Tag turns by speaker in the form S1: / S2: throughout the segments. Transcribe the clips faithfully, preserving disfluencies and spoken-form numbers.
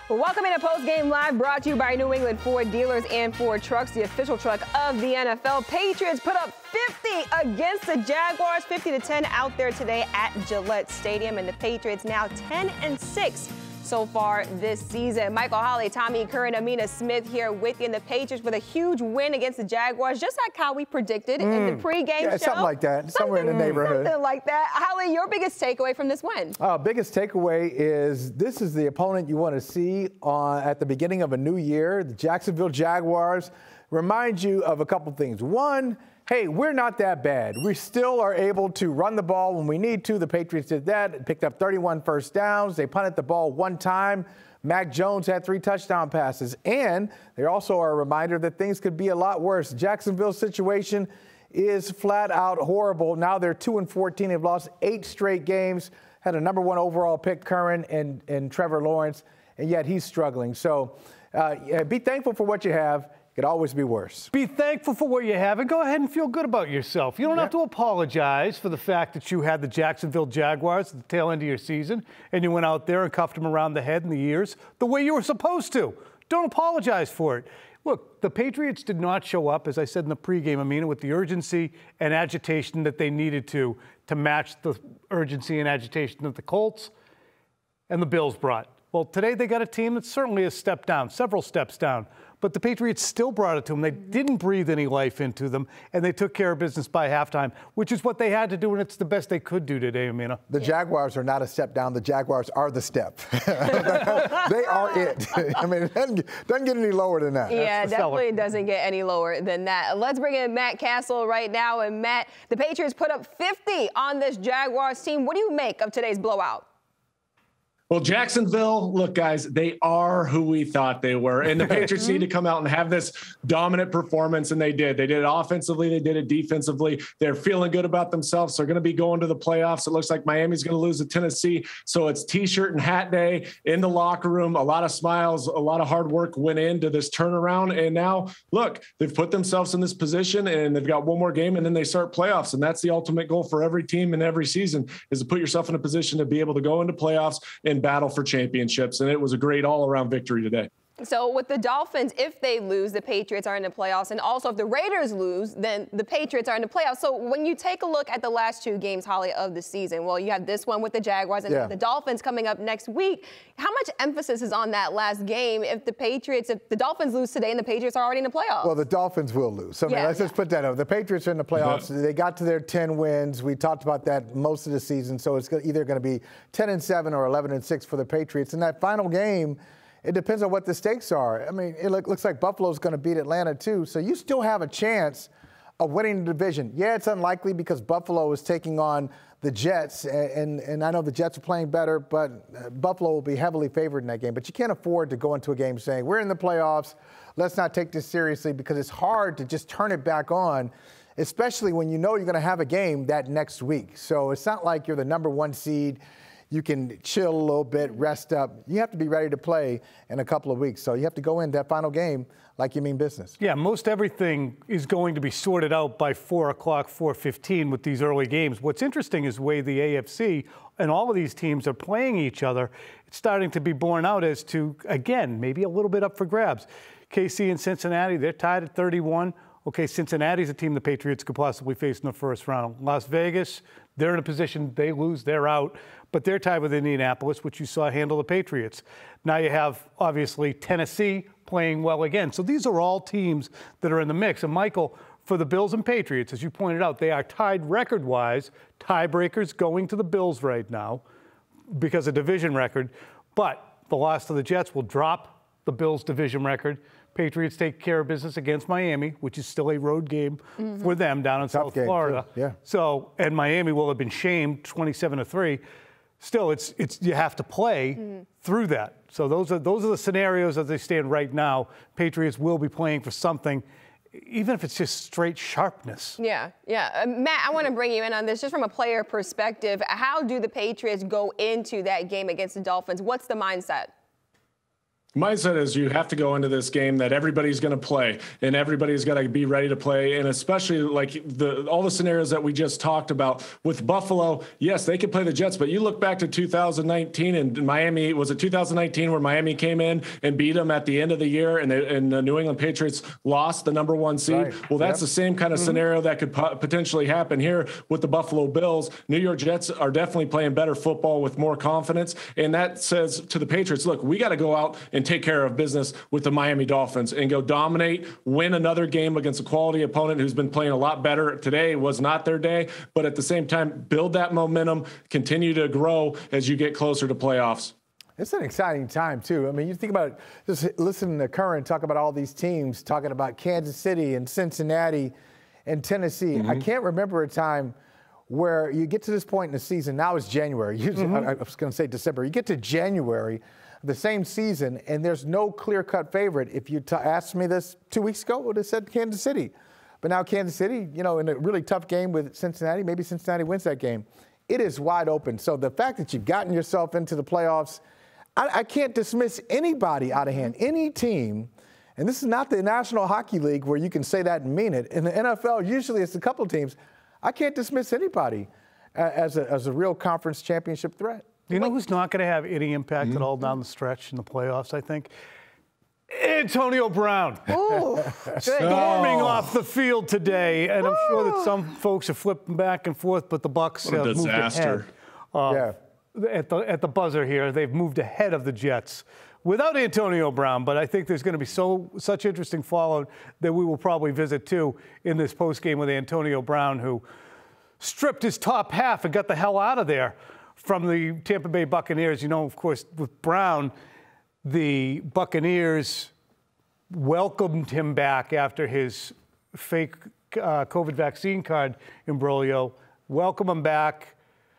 S1: Welcome into Post Game Live, brought to you by New England Ford Dealers and Ford Trucks, the official truck of the N F L. Patriots put up fifty against the Jaguars, fifty to ten out there today at Gillette Stadium, and the Patriots now ten and six so far this season. Michael Holley, Tommy Curran, Amina Smith here with you, and the Patriots with a huge win against the Jaguars, just like how we predicted mm. in the pregame
S2: yeah,
S1: show.
S2: Something like that, something, somewhere in the neighborhood.
S1: Something like that. Holley, your biggest takeaway from this win?
S2: Uh, biggest takeaway is this is the opponent you want to see on, at the beginning of a new year. The Jacksonville Jaguars remind you of a couple things. One, hey, we're not that bad. We still are able to run the ball when we need to. The Patriots did that, picked up thirty-one first downs. They punted the ball one time. Mac Jones had three touchdown passes. And they also are a reminder that things could be a lot worse. Jacksonville's situation is flat out horrible. Now they're two and fourteen. They've lost eight straight games. Had a number one overall pick, Curran and, and Trevor Lawrence, and yet he's struggling. So uh, be thankful for what you have. Could always be worse.
S3: Be thankful for what you have and go ahead and feel good about yourself. You don't yeah. have to apologize for the fact that you had the Jacksonville Jaguars at the tail end of your season and you went out there and cuffed them around the head and the ears the way you were supposed to. Don't apologize for it. Look, the Patriots did not show up, as I said in the pregame, Amina, with the urgency and agitation that they needed to to match the urgency and agitation that the Colts and the Bills brought. Well, today they got a team that's certainly a step down, several steps down. But the Patriots still brought it to them. They didn't breathe any life into them, and they took care of business by halftime, which is what they had to do, and it's the best they could do today, Amina.
S2: The yeah. Jaguars are not a step down. The Jaguars are the step. They are it. I mean, it doesn't, doesn't get any lower than that.
S1: Yeah, definitely doesn't get any lower than that. Let's bring in Matt Castle right now. And, Matt, the Patriots put up fifty on this Jaguars team. What do you make of today's blowout?
S4: Well, Jacksonville, look, guys, they are who we thought they were. And the Patriots need to come out and have this dominant performance, and they did. They did it offensively. They did it defensively. They're feeling good about themselves. They're going to be going to the playoffs. It looks like Miami's going to lose to Tennessee. So it's T-shirt and hat day in the locker room. A lot of smiles, a lot of hard work went into this turnaround. And now, look, they've put themselves in this position, and they've got one more game, and then they start playoffs. And that's the ultimate goal for every team in every season, is to put yourself in a position to be able to go into playoffs and battle for championships, and it was a great all-around victory today.
S1: So with the Dolphins, if they lose, the Patriots are in the playoffs, and also if the Raiders lose, then the Patriots are in the playoffs. So when you take a look at the last two games, Holly, of the season, well, you have this one with the Jaguars and yeah. the Dolphins coming up next week. How much emphasis is on that last game if the Patriots, if the Dolphins lose today and the Patriots are already in the playoffs?
S2: Well, the Dolphins will lose. So I mean, yeah, let's yeah. just put that over. The Patriots are in the playoffs. Mm-hmm. They got to their ten wins. We talked about that most of the season. So it's either going to be ten and seven or eleven and six for the Patriots. In that final game, it depends on what the stakes are. I mean, it look, looks like Buffalo's going to beat Atlanta, too. So you still have a chance of winning the division. Yeah, it's unlikely because Buffalo is taking on the Jets, and, and, and I know the Jets are playing better, but Buffalo will be heavily favored in that game. But you can't afford to go into a game saying, we're in the playoffs, let's not take this seriously, because it's hard to just turn it back on, especially when you know you're going to have a game that next week. So it's not like you're the number one seed. You can chill a little bit, rest up. You have to be ready to play in a couple of weeks. So you have to go in that final game like you mean business.
S3: Yeah, most everything is going to be sorted out by four o'clock, four fifteen with these early games. What's interesting is the way the A F C and all of these teams are playing each other. It's starting to be borne out as to, again, maybe a little bit up for grabs. K C and Cincinnati, they're tied at thirty-one. Okay, Cincinnati's a team the Patriots could possibly face in the first round. Las Vegas, they're in a position, they lose, they're out. But they're tied with Indianapolis, which you saw handle the Patriots. Now you have, obviously, Tennessee playing well again. So these are all teams that are in the mix. And, Michael, for the Bills and Patriots, as you pointed out, they are tied record-wise. Tiebreakers going to the Bills right now because of division record. But the loss to the Jets will drop the Bills' division record. Patriots take care of business against Miami, which is still a road game mm-hmm. for them down in Tough South game, Florida.
S2: Too. Yeah.
S3: So, and Miami will have been shamed twenty-seven to three. Still, it's it's you have to play mm-hmm. through that. So those are those are the scenarios as they stand right now. Patriots will be playing for something, even if it's just straight sharpness.
S1: Yeah, yeah. Uh, Matt, I want to bring you in on this just from a player perspective. How do the Patriots go into that game against the Dolphins? What's the mindset?
S4: Mindset is you have to go into this game that everybody's going to play and everybody's got to be ready to play. And especially like the all the scenarios that we just talked about with Buffalo, yes, they could play the Jets, but you look back to two thousand nineteen and Miami, was it two thousand nineteen where Miami came in and beat them at the end of the year and, they, and the New England Patriots lost the number one seed? Right. Well, that's yep. the same kind of mm-hmm. scenario that could po- potentially happen here with the Buffalo Bills. New York Jets are definitely playing better football with more confidence. And that says to the Patriots, look, we got to go out and take care of business with the Miami Dolphins and go dominate, win another game against a quality opponent who's been playing a lot better. Today was not their day, but at the same time, build that momentum, continue to grow as you get closer to playoffs.
S2: It's an exciting time, too. I mean, you think about just listening to Curran talk about all these teams, talking about Kansas City and Cincinnati and Tennessee. Mm-hmm. I can't remember a time where you get to this point in the season. Now it's January. Usually, mm-hmm. I, I was going to say December. You get to January, the same season, and there's no clear-cut favorite. If you t- asked me this two weeks ago, I would have said Kansas City. But now Kansas City, you know, in a really tough game with Cincinnati, maybe Cincinnati wins that game. It is wide open. So the fact that you've gotten yourself into the playoffs, I, I can't dismiss anybody out of hand, any team. And this is not the National Hockey League where you can say that and mean it. In the N F L, usually it's a couple teams. I can't dismiss anybody as a, as a real conference championship threat.
S3: You know who's not going to have any impact mm-hmm. at all down the stretch in the playoffs, I think? Antonio Brown.
S1: Ooh,
S3: storming oh. off the field today. And I'm sure that some folks are flipping back and forth, but the Bucs have moved ahead. Uh, yeah. At the, at the buzzer here, they've moved ahead of the Jets without Antonio Brown. But I think there's going to be so such interesting fallout that we will probably visit, too, in this postgame with Antonio Brown, who stripped his top half and got the hell out of there from the Tampa Bay Buccaneers. You know, of course, with Brown, the Buccaneers welcomed him back after his fake uh, COVID vaccine card imbroglio. Welcome him back,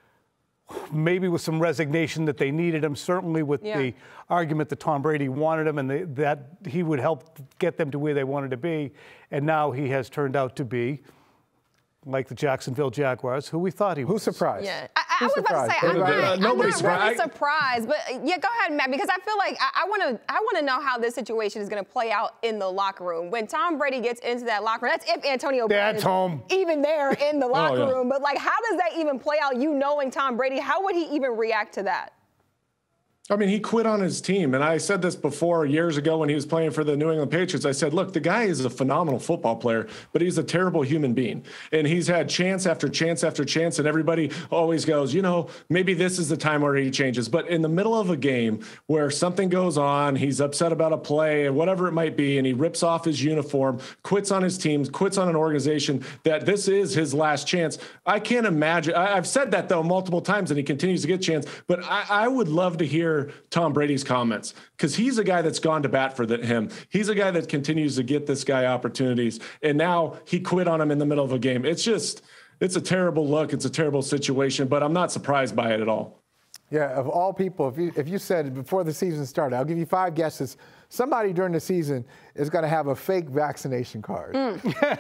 S3: maybe with some resignation that they needed him, certainly with yeah. the argument that Tom Brady wanted him and they, that he would help get them to where they wanted to be. And now he has turned out to be like the Jacksonville Jaguars, who we thought he was.
S2: Who's surprised?
S1: Yeah, I, I was about to say, I'm,
S4: uh,
S1: I'm not really surprised, but yeah, go ahead, Matt, because I feel like I want to I want to know how this situation is going to play out in the locker room. When Tom Brady gets into that locker room, that's if Antonio Brown is
S3: home.
S1: even there in the locker
S4: oh, yeah.
S1: room. But, like, how does that even play out, you knowing Tom Brady? How would he even react to that?
S4: I mean, he quit on his team. And I said this before years ago when he was playing for the New England Patriots. I said, look, the guy is a phenomenal football player, but he's a terrible human being. And he's had chance after chance after chance. And everybody always goes, you know, maybe this is the time where he changes. But in the middle of a game where something goes on, he's upset about a play and whatever it might be, and he rips off his uniform, quits on his team, quits on an organization, that this is his last chance. I can't imagine. I, I've said that, though, multiple times, and he continues to get a chance. But I, I would love to hear Tom Brady's comments, because he's a guy that's gone to bat for the, him. He's a guy that continues to get this guy opportunities, and now he quit on him in the middle of a game. It's just, it's a terrible look. It's a terrible situation, but I'm not surprised by it at all.
S2: Yeah, of all people, if you if you said before the season started, I'll give you five guesses. Somebody during the season is going to have a fake vaccination card. Mm.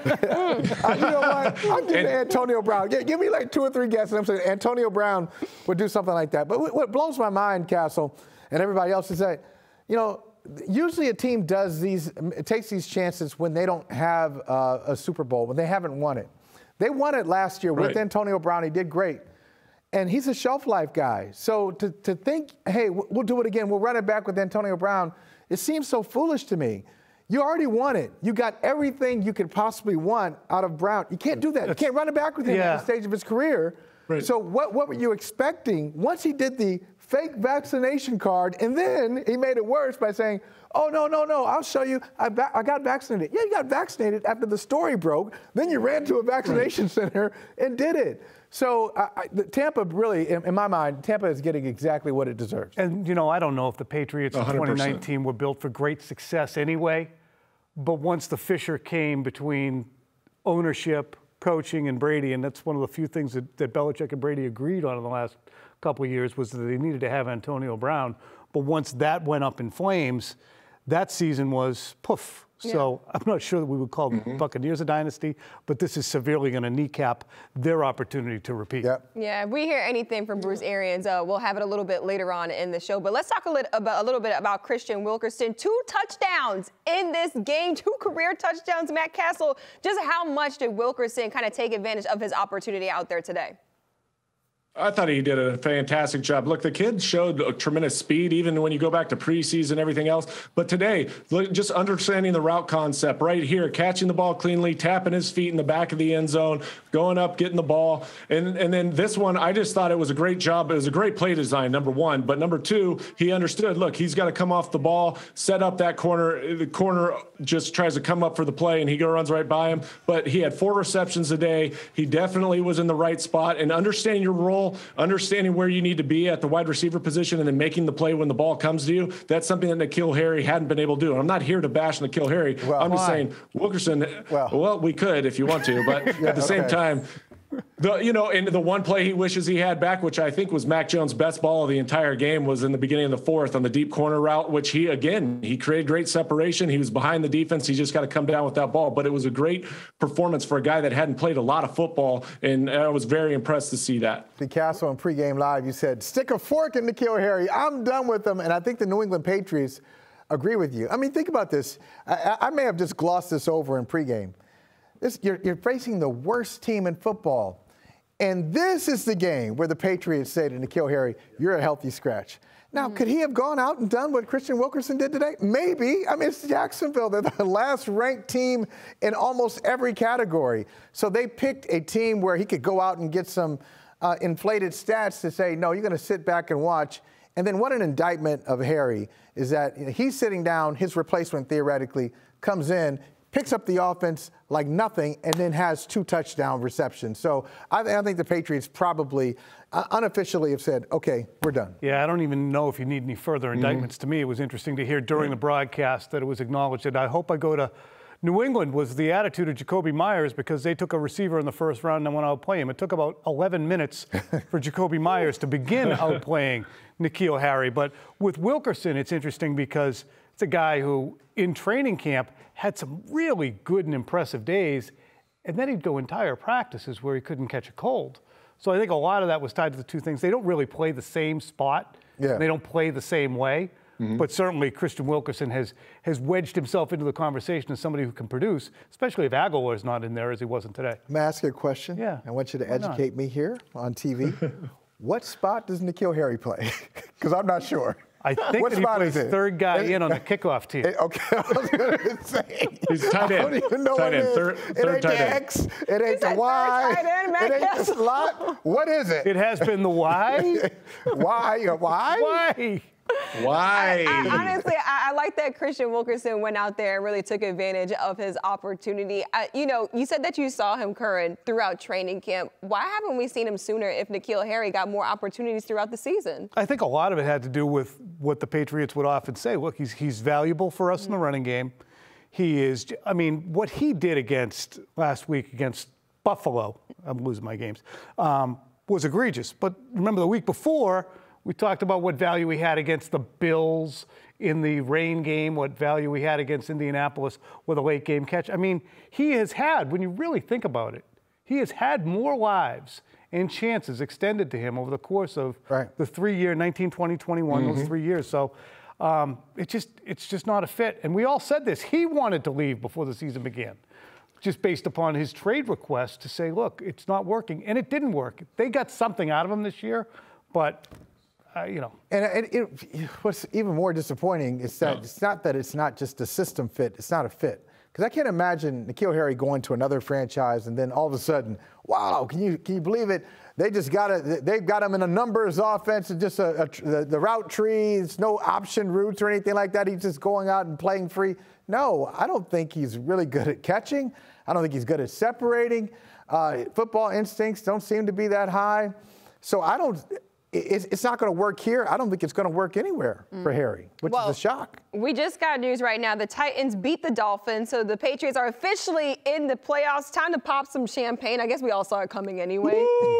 S2: uh, you know what? I'm giving Antonio Brown. Give, give me like two or three guesses. I'm saying Antonio Brown would do something like that. But what blows my mind, Castle, and everybody else, is that, you know, usually a team does these, it takes these chances when they don't have uh, a Super Bowl, when they haven't won it. They won it last year with right. Antonio Brown. He did great. And he's a shelf life guy. So to, to think, hey, we'll do it again, we'll run it back with Antonio Brown, it seems so foolish to me. You already won it. You got everything you could possibly want out of Brown. You can't do that. You can't run it back with him yeah. at the stage of his career. Right. So what, what were you expecting once he did the fake vaccination card, and then he made it worse by saying, oh, no, no, no, I'll show you. I, va- I got vaccinated. Yeah, you got vaccinated after the story broke. Then you ran to a vaccination right. center and did it. So I, I, the Tampa really, in, in my mind, Tampa is getting exactly what it deserves.
S3: And, you know, I don't know if the Patriots in twenty nineteen were built for great success anyway, but once the fissure came between ownership, coaching, and Brady, and that's one of the few things that, that Belichick and Brady agreed on in the last couple of years, was that they needed to have Antonio Brown. But once that went up in flames, that season was poof. So yeah. I'm not sure that we would call mm-hmm. the Buccaneers a dynasty, but this is severely going to kneecap their opportunity to repeat.
S2: Yep.
S1: Yeah, if we hear anything from Bruce Arians, uh, we'll have it a little bit later on in the show. But let's talk a little, about, a little bit about Christian Wilkerson. Two touchdowns in this game, two career touchdowns. Matt Castle, just how much did Wilkerson kind of take advantage of his opportunity out there today?
S4: I thought he did a fantastic job. Look, the kid showed a tremendous speed, even when you go back to preseason and everything else. But today, look, just understanding the route concept right here, catching the ball cleanly, tapping his feet in the back of the end zone, going up, getting the ball. And, and then this one, I just thought it was a great job. It was a great play design, number one. But number two, he understood, look, he's got to come off the ball, set up that corner. The corner just tries to come up for the play, and he go runs right by him. But he had four receptions a day. He definitely was in the right spot. And understanding your role, understanding where you need to be at the wide receiver position and then making the play when the ball comes to you, that's something that N'Keal Harry hadn't been able to do. And I'm not here to bash N'Keal Harry. Well, I'm just why? saying Wilkerson, well, well, we could if you want to, but yeah, at the same okay. time, the, you know, and the one play he wishes he had back, which I think was Mac Jones' best ball of the entire game, was in the beginning of the fourth on the deep corner route, which he, again, he created great separation. He was behind the defense. He just got to come down with that ball. But it was a great performance for a guy that hadn't played a lot of football, and I was very impressed to see that.
S2: The Castle on pregame live, you said, stick a fork in N'Keal Harry. I'm done with him. And I think the New England Patriots agree with you. I mean, think about this. I, I may have just glossed this over in pregame. This, you're, you're facing the worst team in football. And this is the game where the Patriots say to N'Keal Harry, you're a healthy scratch. Now, mm-hmm. could he have gone out and done what Christian Wilkerson did today? Maybe. I mean, it's Jacksonville. They're the last ranked team in almost every category. So they picked a team where he could go out and get some uh, inflated stats to say, no, you're going to sit back and watch. And then what an indictment of Harry is that, you know, he's sitting down, his replacement theoretically comes in, picks up the offense like nothing, and then has two touchdown receptions. So I, I think the Patriots probably uh, unofficially have said, okay, we're done.
S3: Yeah, I don't even know if you need any further indictments. Mm-hmm. To me, it was interesting to hear during the broadcast that it was acknowledged that I hope I go to New England was the attitude of Jakobi Meyers because they took a receiver in the first round and went out outplay him. It took about eleven minutes for Jakobi Meyers to begin outplaying N'Keal Harry. But with Wilkerson, it's interesting because it's a guy who, in training camp, had some really good and impressive days, and then he'd go entire practices where he couldn't catch a cold. So I think a lot of that was tied to the two things. They don't really play the same spot. Yeah. They don't play the same way. Mm-hmm. But certainly Christian Wilkerson has has wedged himself into the conversation as somebody who can produce, especially if Aguilar is not in there as he wasn't today.
S2: May I ask you a question?
S3: Yeah.
S2: I want you to educate me here on T V. What spot does N'Keal Harry play? Because I'm not sure.
S3: I think what that he plays third guy in on the kickoff team.
S2: It, okay, I was going to say.
S4: He's tight end.
S2: I don't even know
S4: tight
S2: what
S4: end.
S2: it is.
S4: Third,
S2: it
S4: third
S2: ain't
S4: tight
S2: the
S4: end.
S2: X. It ain't the Y.
S1: End,
S2: it ain't the slot. What is it?
S3: It has been the Y.
S2: Why? Why?
S3: Why?
S4: Why?
S1: I, I, honestly, I, I like that Christian Wilkerson went out there and really took advantage of his opportunity. I, you know, you said that you saw him, Curran, throughout training camp. Why haven't we seen him sooner if N'Keal Harry got more opportunities throughout the season?
S3: I think a lot of it had to do with what the Patriots would often say. Look, he's he's valuable for us mm-hmm. in the running game. He is, I mean, what he did against last week against Buffalo, I'm losing my games, um, was egregious. But remember the week before, we talked about what value he had against the Bills in the rain game, what value he had against Indianapolis with a late game catch. I mean, he has had, when you really think about it, he has had more lives and chances extended to him over the course of right. the three-year, nineteen, twenty, twenty-one, mm-hmm. those three years. So um, it just, it's just not a fit. And we all said this. He wanted to leave before the season began, just based upon his trade request to say, look, it's not working. And it didn't work. They got something out of him this year, but... Uh, you know,
S2: and it, it, what's even more disappointing is that yeah. it's not that it's not just a system fit; it's not a fit. Because I can't imagine N'Keal Harry going to another franchise and then all of a sudden, wow, can you can you believe it? They just got it. They've got him in a numbers offense and just a, a, the, the route trees, no option routes or anything like that. He's just going out and playing free. No, I don't think he's really good at catching. I don't think he's good at separating. Uh, football instincts don't seem to be that high. So I don't. it's, it's not going to work here. I don't think it's going to work anywhere mm. for Harry, which
S1: well,
S2: is a shock.
S1: We just got news right now. The Titans beat the Dolphins, so the Patriots are officially in the playoffs. Time to pop some champagne. I guess we all saw it coming anyway.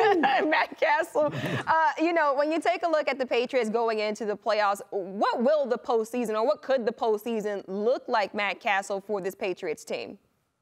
S1: Matt Castle. Uh, you know, when you take a look at the Patriots going into the playoffs, what will the postseason or what could the postseason look like, Matt Castle, for this Patriots team?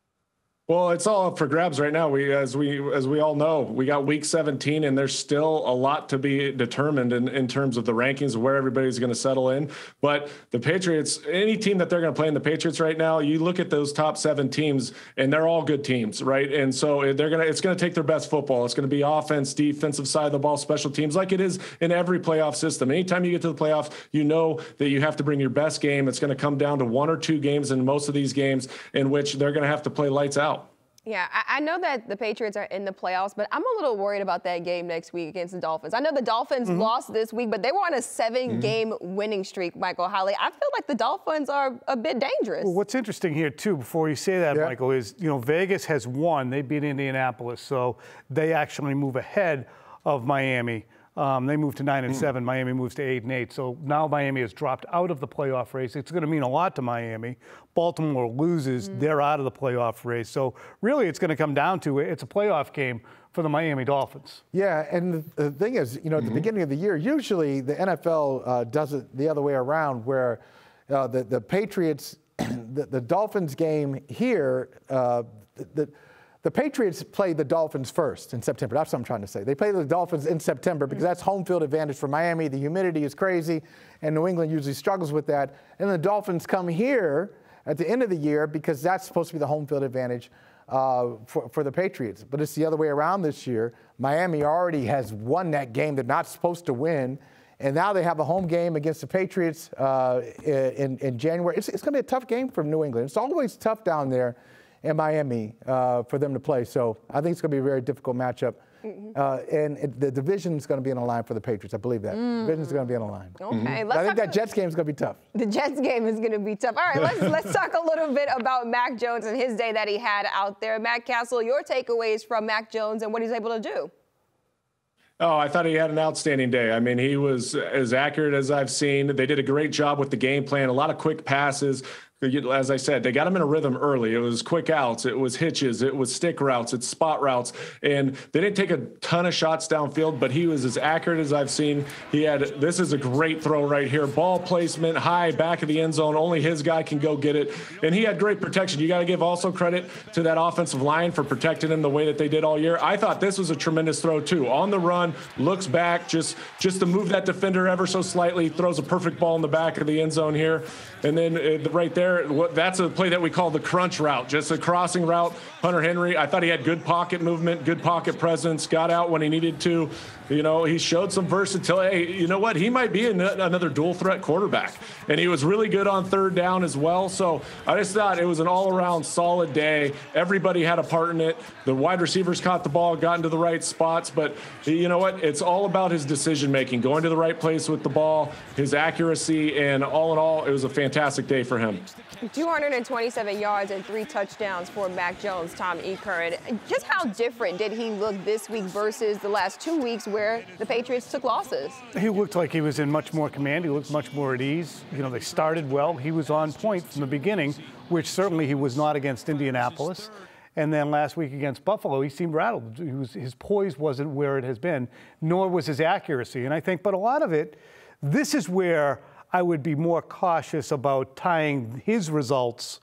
S4: Well, it's all up for grabs right now. We, as we, as we all know, we got week seventeen, and there's still a lot to be determined in, in terms of the rankings of where everybody's going to settle in. But the Patriots, any team that they're going to play in the Patriots right now, you look at those top seven teams, and they're all good teams, right? And so they're going to, it's going to take their best football. It's going to be offense, defensive side of the ball, special teams, like it is in every playoff system. Anytime you get to the playoffs, you know that you have to bring your best game. It's going to come down to one or two games in most of these games in which they're going to have to play lights out.
S1: Yeah, I, I know that the Patriots are in the playoffs, but I'm a little worried about that game next week against the Dolphins. I know the Dolphins mm-hmm. lost this week, but they were on a seven-game mm-hmm. winning streak, Michael Holley. I feel like the Dolphins are a bit dangerous.
S3: Well, what's interesting here, too, before you say that, yeah. Michael, is, you know, Vegas has won. They beat Indianapolis, so they actually move ahead of Miami. Um, they moved to nine and seven. Mm. Miami moves to eight and eight. So now Miami has dropped out of the playoff race. It's going to mean a lot to Miami. Baltimore loses; mm. they're out of the playoff race. So really, it's going to come down to it's a playoff game for the Miami Dolphins.
S2: Yeah, and the thing is, you know, at mm-hmm. the beginning of the year, usually the N F L uh, does it the other way around, where uh, the the Patriots, the, the Dolphins game here, uh, the, the The Patriots play the Dolphins first in September. That's what I'm trying to say. They play the Dolphins in September because that's home field advantage for Miami. The humidity is crazy, and New England usually struggles with that. And the Dolphins come here at the end of the year because that's supposed to be the home field advantage uh, for, for the Patriots. But it's the other way around this year. Miami already has won that game they're not supposed to win, and now they have a home game against the Patriots uh, in, in January. It's, it's going to be a tough game for New England. It's always tough down there in Miami uh, for them to play. So I think it's going to be a very difficult matchup. Mm-hmm. Uh, and it, the division is going to be on the line for the Patriots. I believe that. Mm. The division is going to be on the line.
S1: Okay.
S2: Mm-hmm.
S1: Let's
S2: I think that Jets game is going to be tough.
S1: The Jets game is going to be tough. All right, let's, let's talk a little bit about Mac Jones and his day that he had out there. Matt Castle, your takeaways from Mac Jones and what he's able to do.
S4: Oh, I thought he had an outstanding day. I mean, he was as accurate as I've seen. They did a great job with the game plan, a lot of quick passes. As I said, they got him in a rhythm early. It was quick outs. It was hitches. It was stick routes. It's spot routes. And they didn't take a ton of shots downfield, but he was as accurate as I've seen. He had, this is a great throw right here. Ball placement, high, back of the end zone. Only his guy can go get it. And he had great protection. You got to give also credit to that offensive line for protecting him the way that they did all year. I thought this was a tremendous throw, too. On the run, looks back, just, just to move that defender ever so slightly, throws a perfect ball in the back of the end zone here. And then uh, right there, that's a play that we call the crunch route, just a crossing route. Hunter Henry, I thought he had good pocket movement, good pocket presence, got out when he needed to. You know, he showed some versatility. Hey, you know what? He might be another dual threat quarterback. And he was really good on third down as well. So I just thought it was an all-around solid day. Everybody had a part in it. The wide receivers caught the ball, got into the right spots. But you know what? It's all about his decision-making, going to the right place with the ball, his accuracy, and all in all, it was a fantastic day for him.
S1: two hundred twenty-seven yards and three touchdowns for Mac Jones, Tom Eaker. And just how different did he look this week versus the last two weeks where the Patriots took losses?
S3: He looked like he was in much more command. He looked much more at ease. You know, they started well. He was on point from the beginning, which certainly he was not against Indianapolis. And then last week against Buffalo, he seemed rattled. He was, his poise wasn't where it has been, nor was his accuracy. And I think, but a lot of it, this is where I would be more cautious about tying his results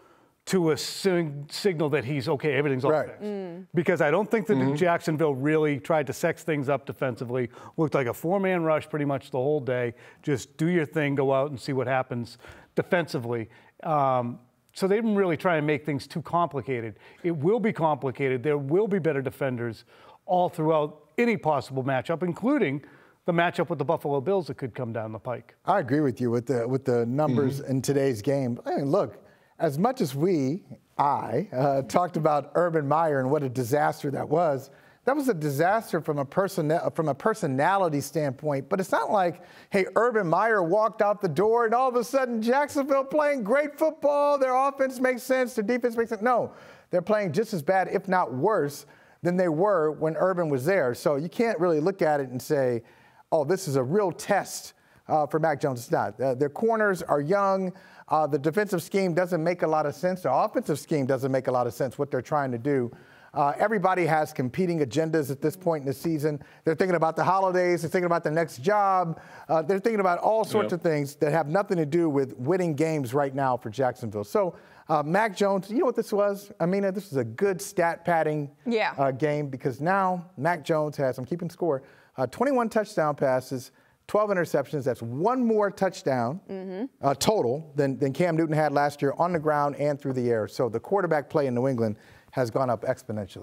S3: to a sig- signal that he's okay, everything's all
S2: right.
S3: fixed. Mm. Because I don't think that mm-hmm. Jacksonville really tried to sex things up defensively. Looked like a four-man rush pretty much the whole day. Just do your thing, go out and see what happens defensively. Um, so they didn't really try and make things too complicated. It will be complicated. There will be better defenders all throughout any possible matchup, including the matchup with the Buffalo Bills that could come down the pike.
S2: I agree with you with the with the numbers mm-hmm. in today's game. I mean, look, as much as we, I, uh, talked about Urban Meyer and what a disaster that was, that was a disaster from a person from a personality standpoint. But it's not like, hey, Urban Meyer walked out the door and all of a sudden Jacksonville playing great football, their offense makes sense, their defense makes sense. No, they're playing just as bad, if not worse, than they were when Urban was there. So you can't really look at it and say, oh, this is a real test uh, for Mac Jones. It's not. Uh, their corners are young. Uh, the defensive scheme doesn't make a lot of sense. The offensive scheme doesn't make a lot of sense, what they're trying to do. Uh, everybody has competing agendas at this point in the season. They're thinking about the holidays. They're thinking about the next job. Uh, they're thinking about all sorts yep. of things that have nothing to do with winning games right now for Jacksonville. So uh, Mac Jones, you know what this was? I mean, this is a good stat padding
S1: yeah.
S2: uh, game because now Mac Jones has, I'm keeping score, uh, twenty-one touchdown passes, twelve interceptions. That's one more touchdown mm-hmm. uh, total than, than Cam Newton had last year on the ground and through the air. So the quarterback play in New England has gone up exponentially.